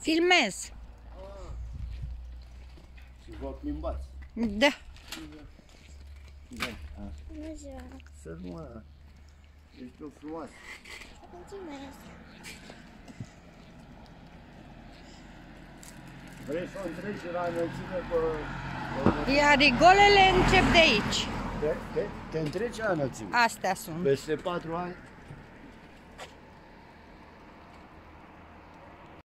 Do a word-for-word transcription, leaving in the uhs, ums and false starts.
Filmez. Ah. Și vă plimbați. Da. Da. Bună ziua! Să mă, ești o frumoasă. Mulțumesc! Vrei să o întreci la înălțime pe... Iar rigolele încep de aici. Te, te, te întreci la înălțime. Astea sunt. Peste patru ani